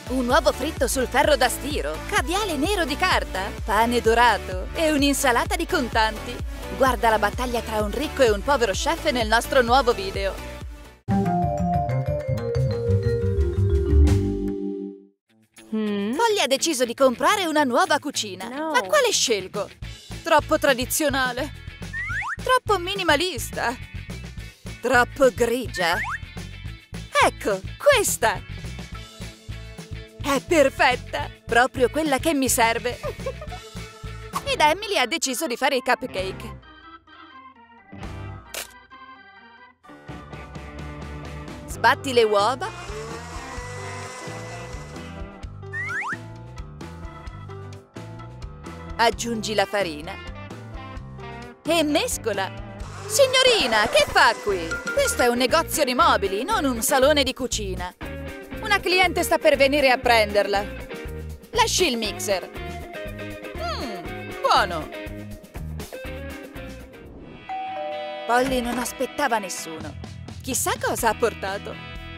Un uovo fritto sul ferro da stiro, caviale nero di carta, pane dorato e un'insalata di contanti. Guarda la battaglia tra un ricco e un povero chef nel nostro nuovo video. Polly ha deciso di comprare una nuova cucina. No. Ma quale scelgo? Troppo tradizionale? Troppo minimalista? Troppo grigia? Ecco, questa! È perfetta! Proprio quella che mi serve! Ed Emily ha deciso di fare i cupcake. Sbatti le uova. Aggiungi la farina. E mescola. Signorina, che fa qui? Questo è un negozio di mobili, non un salone di cucina. Una cliente sta per venire a prenderla. Lasci il mixer. Buono. Polly non aspettava nessuno. Chissà cosa ha portato.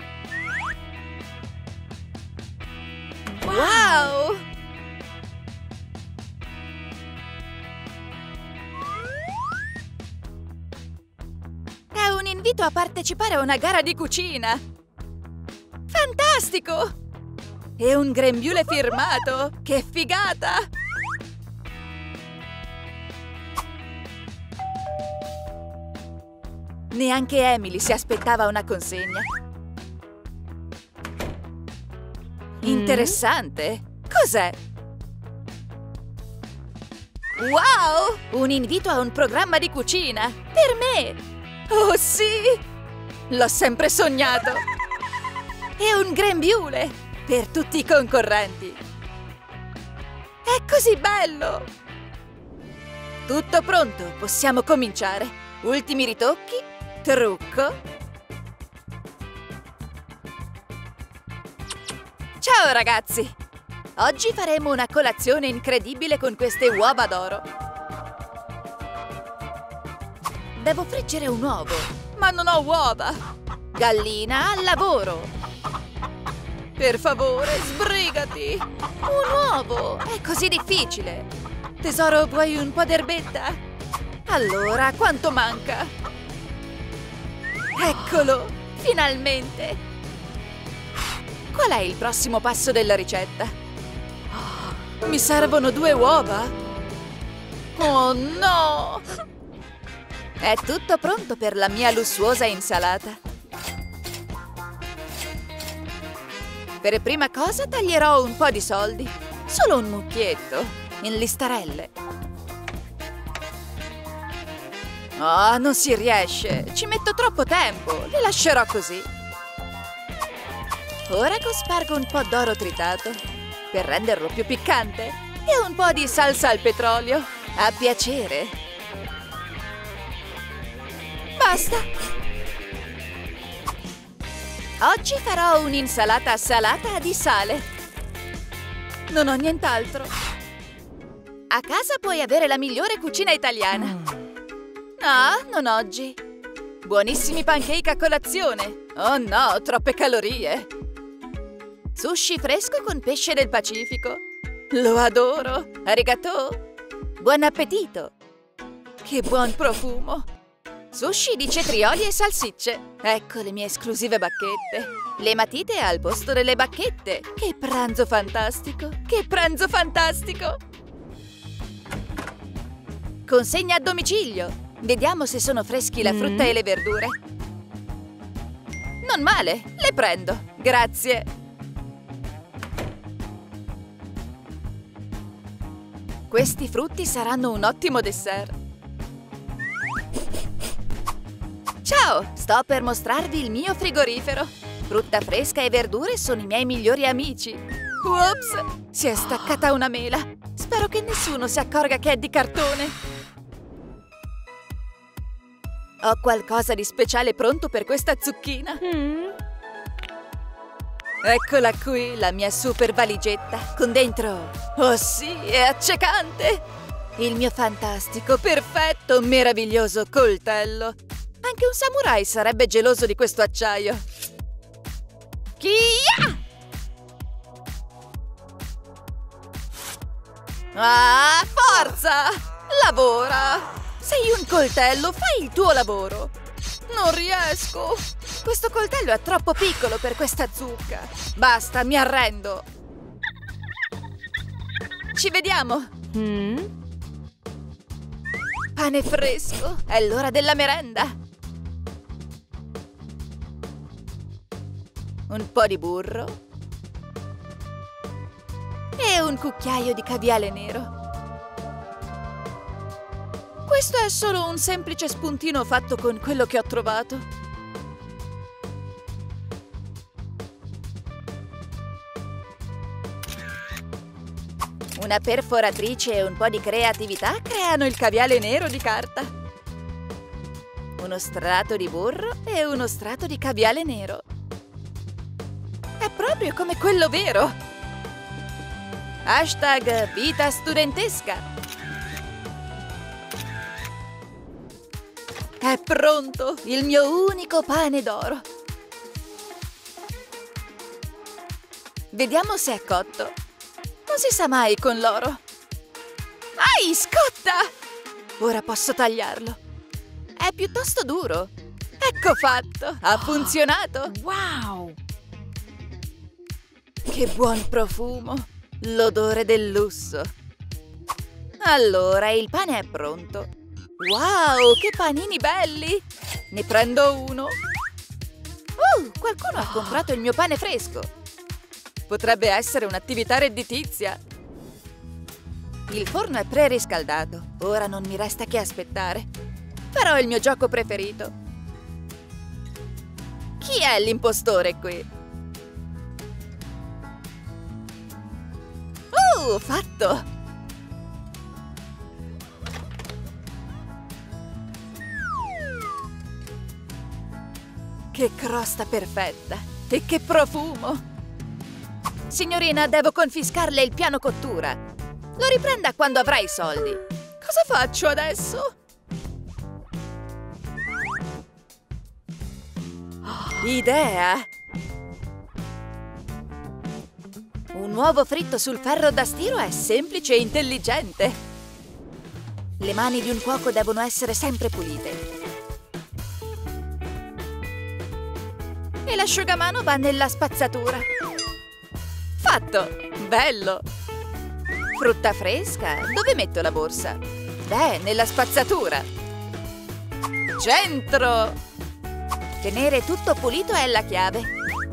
Wow! È un invito a partecipare a una gara di cucina! Fantastico! E un grembiule firmato! Che figata! Neanche Emily si aspettava una consegna. Interessante! Cos'è? Wow! Un invito a un programma di cucina! Per me! Oh sì! L'ho sempre sognato! E un grembiule! Per tutti i concorrenti! È così bello! Tutto pronto, possiamo cominciare! Ultimi ritocchi, trucco. Ciao ragazzi! Oggi faremo una colazione incredibile con queste uova d'oro. Devo friggere un uovo, ma non ho uova. Gallina, al lavoro! Per favore, sbrigati! Un uovo! È così difficile! Tesoro, vuoi un po' d'erbetta? Allora, quanto manca? Eccolo! Finalmente! Qual è il prossimo passo della ricetta? Mi servono 2 uova? Oh no! È tutto pronto per la mia lussuosa insalata. Per prima cosa taglierò un po' di soldi. Solo un mucchietto, in listarelle. Oh, non si riesce. Ci metto troppo tempo. Li lascerò così. Ora cospargo un po' d'oro tritato per renderlo più piccante e un po' di salsa al petrolio. A piacere. Basta. Oggi farò un'insalata salata di sale. Non ho nient'altro. A casa puoi avere la migliore cucina italiana. No, non oggi. Buonissimi pancake a colazione. Oh no, troppe calorie. Sushi fresco con pesce del Pacifico. Lo adoro. Arigato. Buon appetito. Che buon profumo. Sushi di cetrioli e salsicce. Ecco le mie esclusive bacchette. Le matite al posto delle bacchette. Che pranzo fantastico. Che pranzo fantastico. Consegna a domicilio. Vediamo se sono freschi la frutta e le verdure. Non male, le prendo. Grazie. Questi frutti saranno un ottimo dessert. Ciao, sto per mostrarvi il mio frigorifero. Frutta fresca e verdure sono i miei migliori amici. Ups, si è staccata una mela. Spero che nessuno si accorga che è di cartone. Ho qualcosa di speciale pronto per questa zucchina. Eccola qui, la mia super valigetta, con dentro... Oh sì, è accecante! Il mio fantastico, perfetto, meraviglioso coltello. Anche un samurai sarebbe geloso di questo acciaio. Kia! Ah, forza! Lavora! Sei un coltello, fai il tuo lavoro! Non riesco! Questo coltello è troppo piccolo per questa zucca! Basta, mi arrendo! Ci vediamo! Pane fresco! È l'ora della merenda! Un po' di burro e un cucchiaio di caviale nero. Questo è solo un semplice spuntino fatto con quello che ho trovato. Una perforatrice e un po' di creatività creano il caviale nero di carta. Uno strato di burro e uno strato di caviale nero. È proprio come quello vero! Hashtag vita studentesca! È pronto! Il mio unico pane d'oro! Vediamo se è cotto. Non si sa mai con l'oro. Ai, scotta! Ora posso tagliarlo. È piuttosto duro. Ecco fatto! Ha funzionato! Wow! Che buon profumo! L'odore del lusso! Allora, il pane è pronto. Wow, che panini belli! Ne prendo uno. Qualcuno ha comprato il mio pane fresco. Potrebbe essere un'attività redditizia. Il forno è preriscaldato. Ora non mi resta che aspettare. Farò il mio gioco preferito. Chi è l'impostore qui? Fatto! Che crosta perfetta! E che profumo! Signorina, devo confiscarle il piano cottura. Lo riprenda quando avrà i soldi. Cosa faccio adesso? Idea! Un uovo fritto sul ferro da stiro è semplice e intelligente. Le mani di un cuoco devono essere sempre pulite. E l'asciugamano va nella spazzatura. Fatto! Bello! Frutta fresca? Dove metto la borsa? Beh, nella spazzatura. Centro! Tenere tutto pulito è la chiave.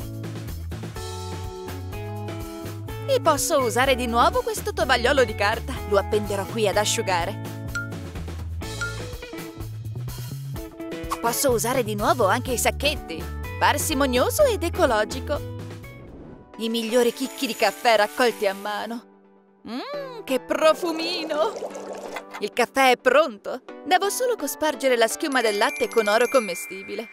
E posso usare di nuovo questo tovagliolo di carta. Lo appenderò qui ad asciugare. Posso usare di nuovo anche i sacchetti. Parsimonioso ed ecologico. I migliori chicchi di caffè raccolti a mano. Che profumino! Il caffè è pronto. Devo solo cospargere la schiuma del latte con oro commestibile.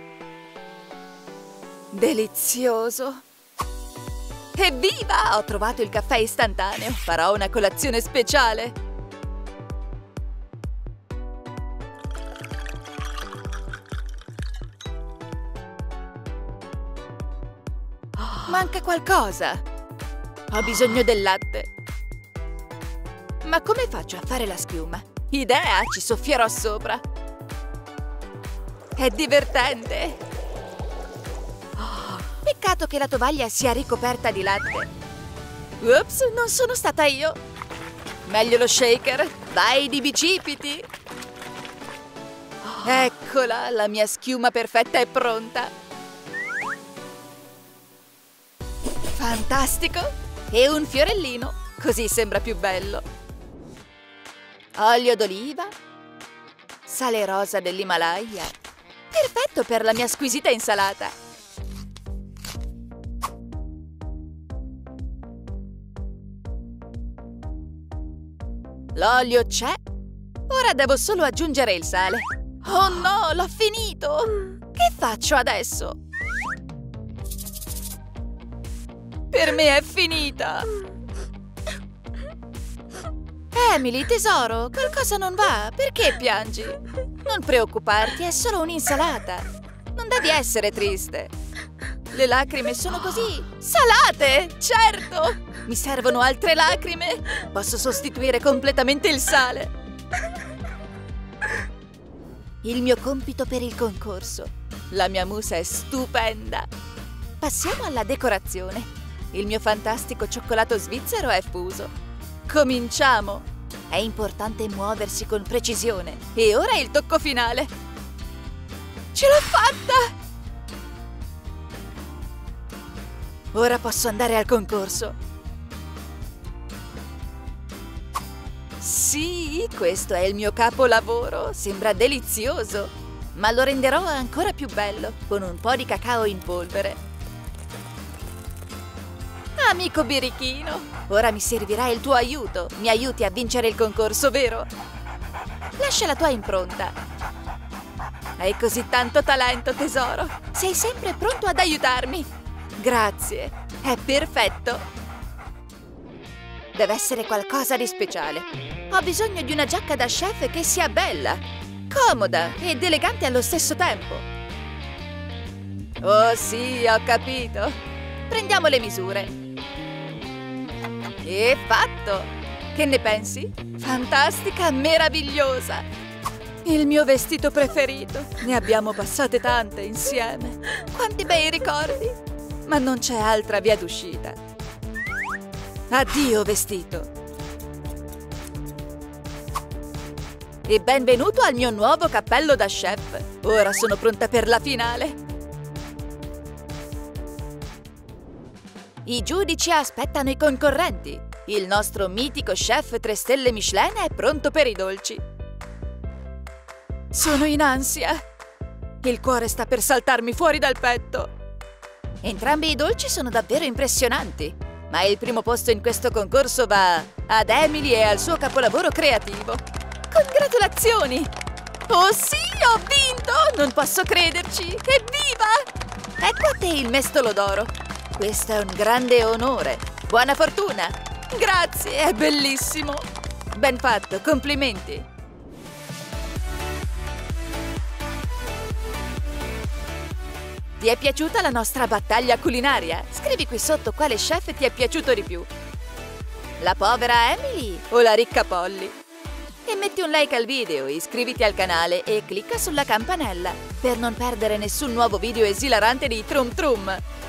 Delizioso! Evviva! Ho trovato il caffè istantaneo. Farò una colazione speciale. Manca qualcosa. Ho bisogno del latte. Ma come faccio a fare la schiuma? Idea, ci soffierò sopra. È divertente. Peccato che la tovaglia sia ricoperta di latte. Ups, non sono stata io. Meglio lo shaker. Vai di bicipiti. Eccola, la mia schiuma perfetta è pronta. Fantastico! E un fiorellino, così sembra più bello. Olio d'oliva. Sale rosa dell'Himalaya. Perfetto per la mia squisita insalata. L'olio c'è. Ora devo solo aggiungere il sale. Oh no, l'ho finito! Che faccio adesso? Per me è finita! Emily, tesoro, qualcosa non va? Perché piangi? Non preoccuparti, è solo un'insalata. Non devi essere triste. Le lacrime sono così salate, certo! Mi servono altre lacrime! Posso sostituire completamente il sale! Il mio compito per il concorso. La mia musa è stupenda! Passiamo alla decorazione. Il mio fantastico cioccolato svizzero è fuso. Cominciamo! È importante muoversi con precisione. E ora il tocco finale. Ce l'ho fatta! Ora posso andare al concorso. Sì, questo è il mio capolavoro. Sembra delizioso. Ma lo renderò ancora più bello con un po' di cacao in polvere. Amico birichino, ora mi servirà il tuo aiuto. Mi aiuti a vincere il concorso, vero? Lascia la tua impronta. Hai così tanto talento, tesoro. Sei sempre pronto ad aiutarmi. Grazie, è perfetto. Deve essere qualcosa di speciale. Ho bisogno di una giacca da chef che sia bella, comoda ed elegante allo stesso tempo. Oh sì, ho capito. Prendiamo le misure. E fatto! Che ne pensi? Fantastica, meravigliosa! Il mio vestito preferito. Ne abbiamo passate tante insieme. Quanti bei ricordi! Ma non c'è altra via d'uscita. Addio, vestito! E benvenuto al mio nuovo cappello da chef. Ora sono pronta per la finale. I giudici aspettano i concorrenti. Il nostro mitico chef 3 stelle Michelin è pronto per i dolci. Sono in ansia. Il cuore sta per saltarmi fuori dal petto. Entrambi i dolci sono davvero impressionanti. Ma il primo posto in questo concorso va ad Emily e al suo capolavoro creativo. Congratulazioni! Oh sì, ho vinto! Non posso crederci! Evviva! Ecco a te il mestolo d'oro. Questo è un grande onore. Buona fortuna! Grazie, è bellissimo! Ben fatto, complimenti! Ti è piaciuta la nostra battaglia culinaria? Scrivi qui sotto quale chef ti è piaciuto di più. La povera Emily o la ricca Polly? E metti un like al video, iscriviti al canale e clicca sulla campanella per non perdere nessun nuovo video esilarante di Trum Trum.